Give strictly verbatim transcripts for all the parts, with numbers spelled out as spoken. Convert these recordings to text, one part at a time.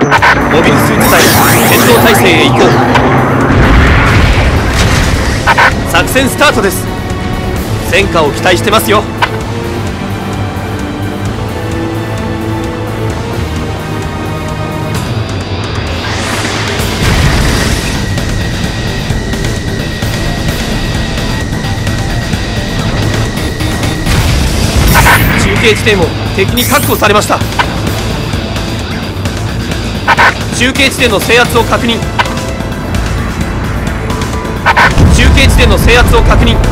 モビルスーツ隊戦闘態勢へ移行。作戦スタートです。戦果を期待してますよ。中継地点を敵に確保されました。中継地点の制圧を確認。中継地点の制圧を確認。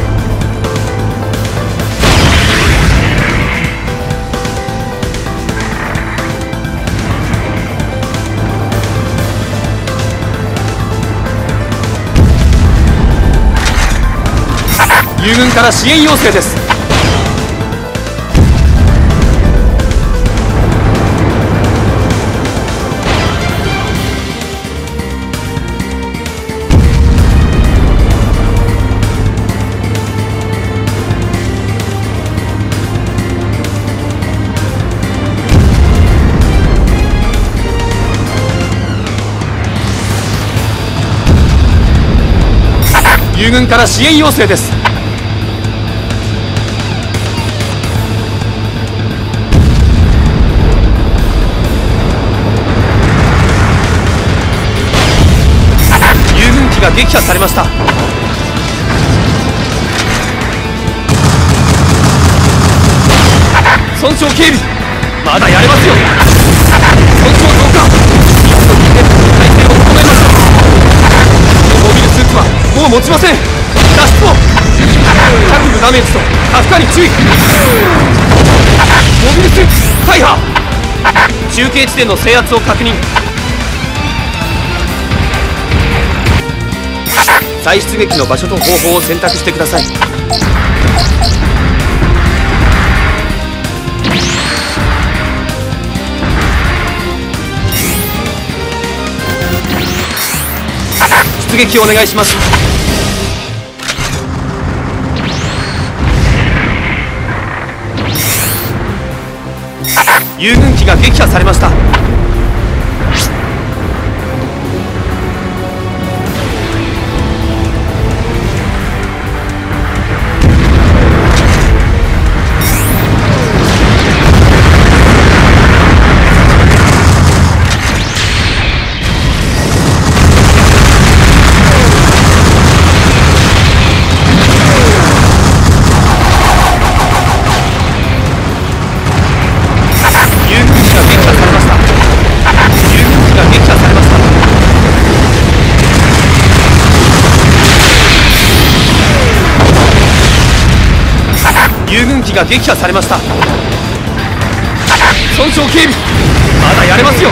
友軍から支援要請です。友軍から支援要請です。友軍機が撃破されました。損傷警備、まだやれますよ。損傷増加、一度聞いて体勢を整えましょう。モビルスーツはもう持ちません。脱出を。着部ダメージと負荷に注意。モビルスーツ大破。中継地点の制圧を確認。再出撃の場所と方法を選択してください。出撃をお願いします。友軍機が撃破されました。友軍機が撃破されました。損傷警備、まだやれますよ。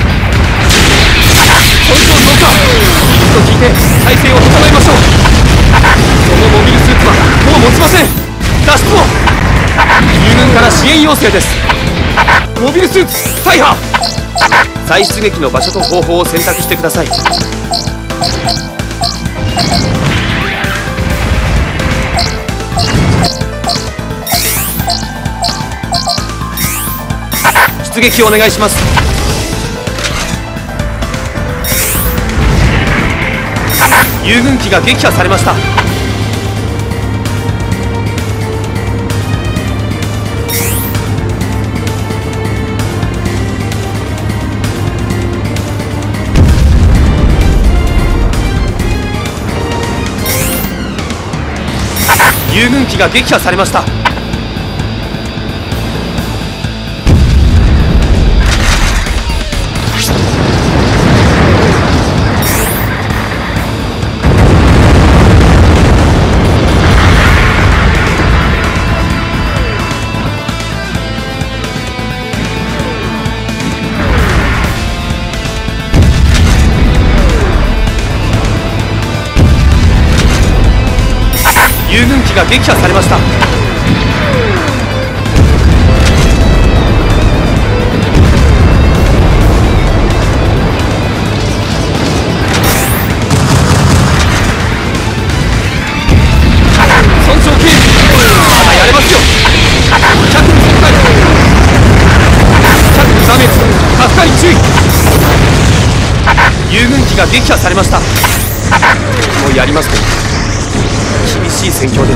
損傷増加、一度聞いて体勢を整えましょう。そのモビルスーツはもう持ちません。脱出を。友軍から支援要請です。モビルスーツ大破。再出撃の場所と方法を選択してください。出撃をお願いします。友軍機が撃破されました。友軍機が撃破されました。友軍機が撃破されました。損傷警備、まだやれますよ。着部損壊、着部ダメージ、負荷に注意。 が撃破されました。もうやりますね。厳しい戦況です。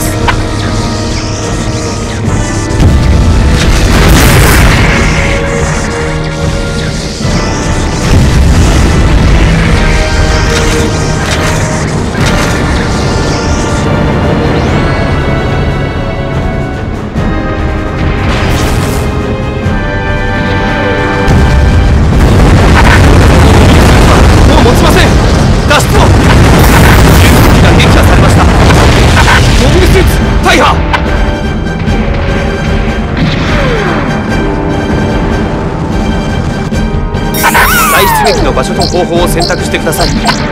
出撃の場所と方法を選択してください。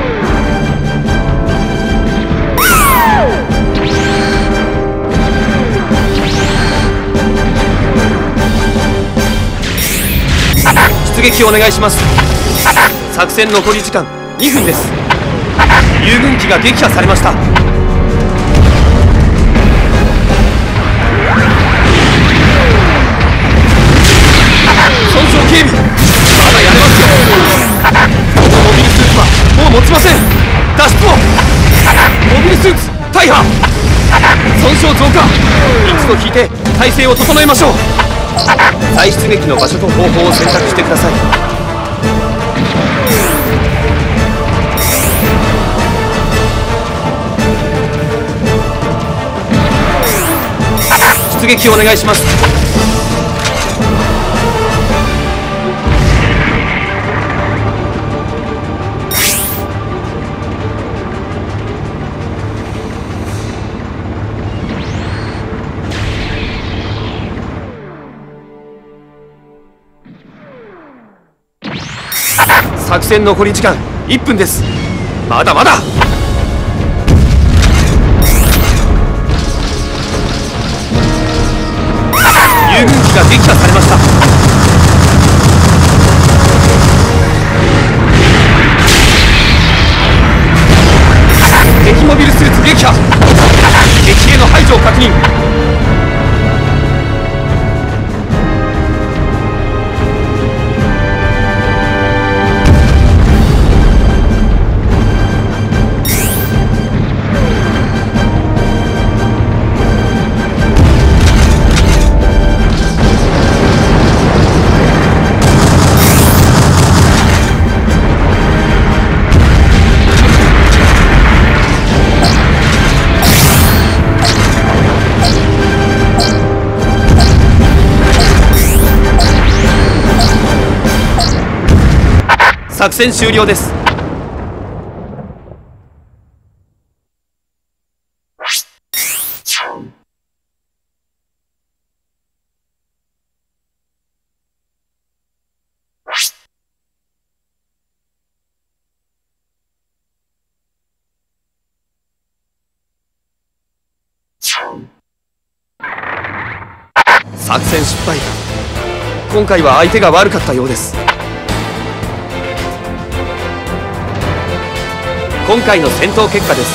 出撃お願いします。作戦残り時間にふんです。友軍機が撃破されました。損傷警備、まだやれますよ。このモビルスーツはもう持ちません。脱出を。モビルスーツ大破、損傷増加。一度引いて体勢を整えましょう。再出撃の場所と方法を選択してください。出撃お願いします。作戦残り時間いっぷんです。まだまだ。友軍機が撃破されました。敵モビルスーツ撃破。敵への排除を確認。作戦終了です。作戦失敗。今回は相手が悪かったようです。今回の戦闘結果です。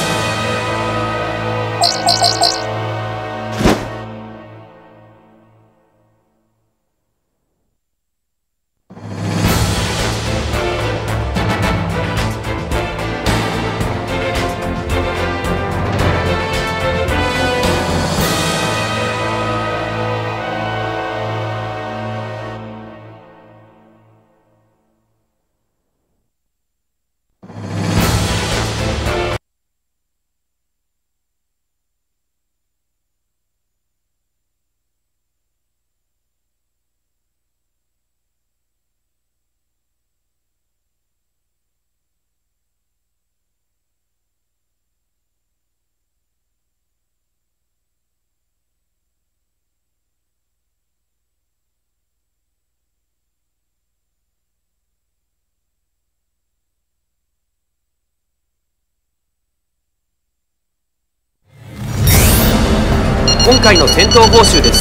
今回の戦闘報酬です。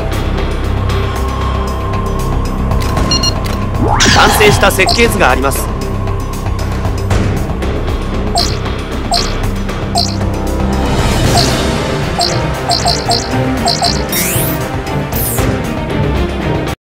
完成した設計図があります。